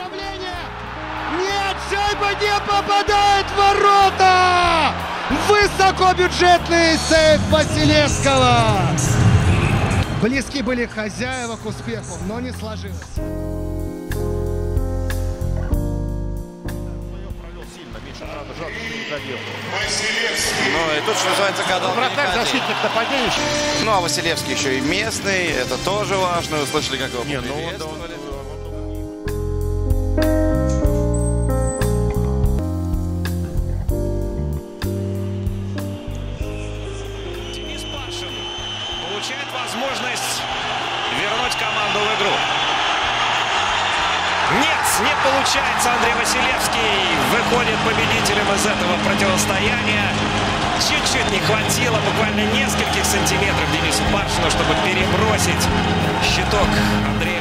Нет, шайба не попадает в ворота! Высокобюджетный сейв Василевского! Близки были хозяева к успеху, но не сложилось. Ну и тут, что называется, когда Вратарь, защитник, нападение. Ну а Василевский еще и местный, это тоже важно. Вы слышали, как его приветствовали. Денис Пашин получает возможность вернуть команду в игру. Нет, не получается. Андрей Василевский выходит победителем из этого противостояния. Чуть-чуть не хватило, буквально нескольких сантиметров Денису Пашину, чтобы перебросить щиток Андрея.